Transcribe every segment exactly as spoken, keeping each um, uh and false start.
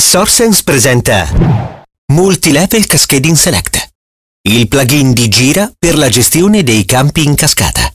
SourceSense presenta Multilevel Cascading Select, il plugin di Gira per la gestione dei campi in cascata.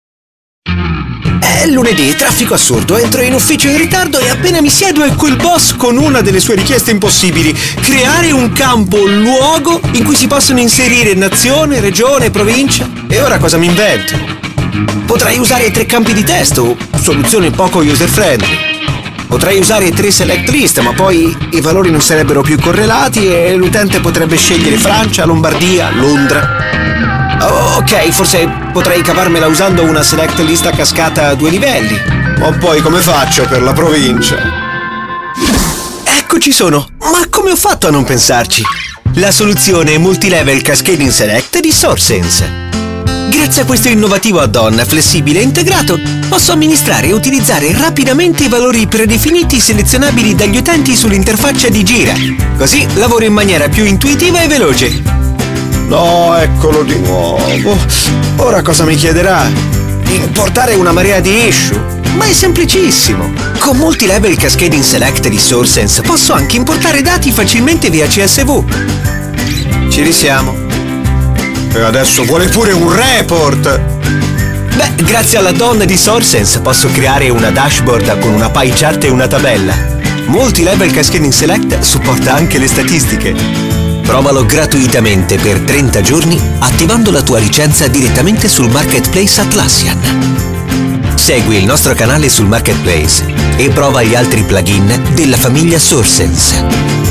È lunedì, traffico assurdo, entro in ufficio in ritardo e appena mi siedo ecco il boss con una delle sue richieste impossibili: creare un campo luogo in cui si possono inserire nazione, regione, provincia. E ora cosa mi invento? Potrei usare tre campi di testo, soluzione poco user friendly. Potrei usare tre select list, ma poi i valori non sarebbero più correlati e l'utente potrebbe scegliere Francia, Lombardia, Londra. Oh, ok, forse potrei cavarmela usando una select list a cascata a due livelli. Ma poi come faccio per la provincia? Eccoci sono! Ma come ho fatto a non pensarci? La soluzione Multilevel Cascading Select di SourceSense. Grazie a questo innovativo add-on flessibile e integrato, posso amministrare e utilizzare rapidamente i valori predefiniti selezionabili dagli utenti sull'interfaccia di Gira. Così lavoro in maniera più intuitiva e veloce. No, eccolo di nuovo. Ora cosa mi chiederà? Importare una marea di issue? Ma è semplicissimo! Con Multilevel Cascading Select di SourceSense posso anche importare dati facilmente via C S V. Ci risiamo. E adesso vuole pure un report! Beh, grazie all'add-on di SourceSense posso creare una dashboard con una pie chart e una tabella. Multilevel Cascading Select supporta anche le statistiche. Provalo gratuitamente per trenta giorni attivando la tua licenza direttamente sul Marketplace Atlassian. Segui il nostro canale sul Marketplace e prova gli altri plugin della famiglia SourceSense.